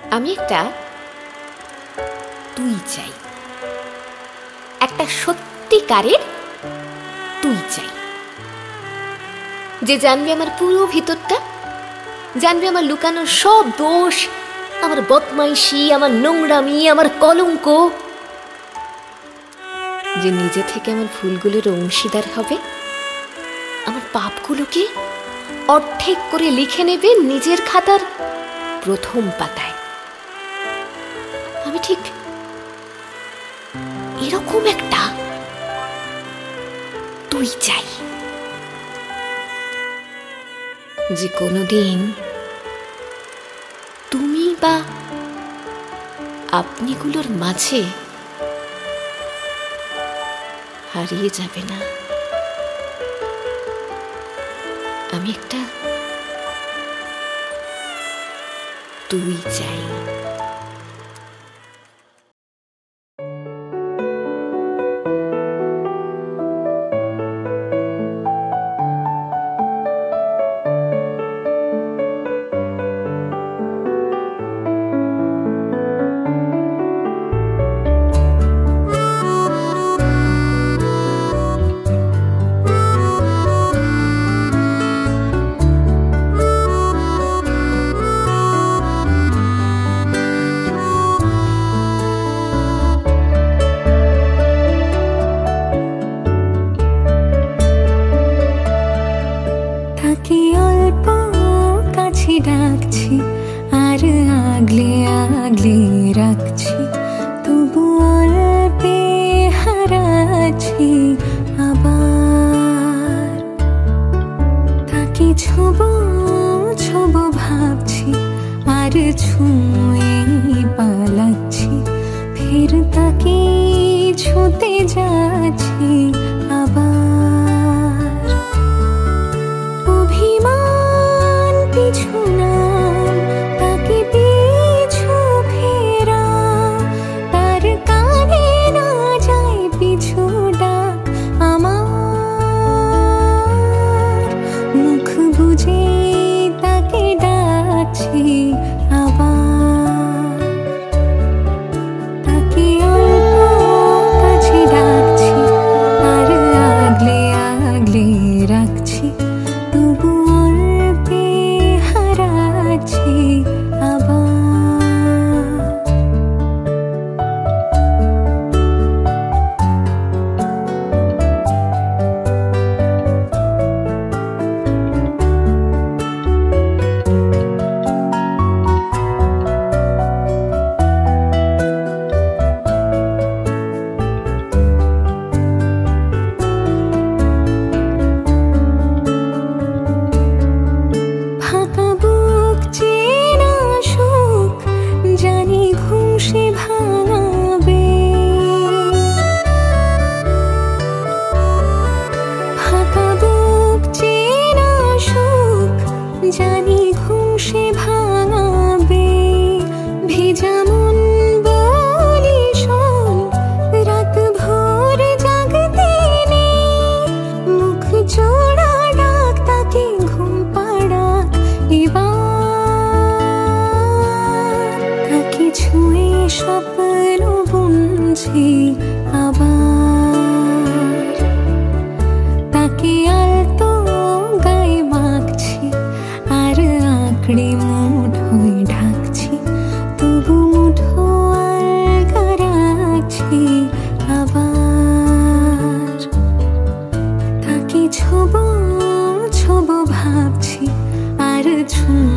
আমি একটা তুই চাই, একটা সত্যিকারের তুই চাই, যে জানবে আমার পুরো ভিতরটা, জানবে আমার লুকানো সব দোষ, আমার বদমাইশি, আমার নোংরামি, আমার কলঙ্ক, যে নিজে থেকে আমার ভুলগুলোর অংশীদার হবে, আমার পাপগুলোকে অর্ধেক করে লিখে নেবে নিজের খাতার প্রথম পাতায়। আমি ঠিক এরকম একটা তুই চাই, যে কোনোদিন তুমি বা আপনিগুলোর মাঝে হারিয়ে যাবে না। আমি একটা তুই চাই। ডাকছি আর আগলে আগলে রাখছি, তবু অল্পে হারাচ্ছি আবার। তাকে ছোবো ছোবো ভাবছি আর ছুঁয়ে পালাচ্ছি, ফের তাকে ছুঁতে যাচ্ছি আবার। অভিমান পিছু নাম, তাকে পিছু ফেরা, তার কানে না যায় পিছু ডাক আমার। মুখ বুঝে তাকে ডাকছি আবার, তাকে অল্প কাছে ডাকছি আর আগলে আগলে রাখছি, তবু অল্পে হারাচ্ছি আবার। ফাঁকা বুক চেনা সুখ জানি ঘুম সে ভাঙাবে, ফাঁকা বুক চেনা সুখ জানি ঘুম সে ভাঙাবে। ভেজা মন বলি শোন, রাত ভোর জাগতে নেই, মুখ জোড়া ডাক তাকে ঘুম পাড়া এবার। তাকে ছুঁয়ে স্বপ্ন বুনছি আবার, তাকে আলতো গায়ে মাখছি আর আঁকড়ে মুঠোয় ঢাকছি, তবু মুঠো আলগা রাখছি আবার। তাকে ছোবো ছোবো ভাবছি আর ছুঁয়ে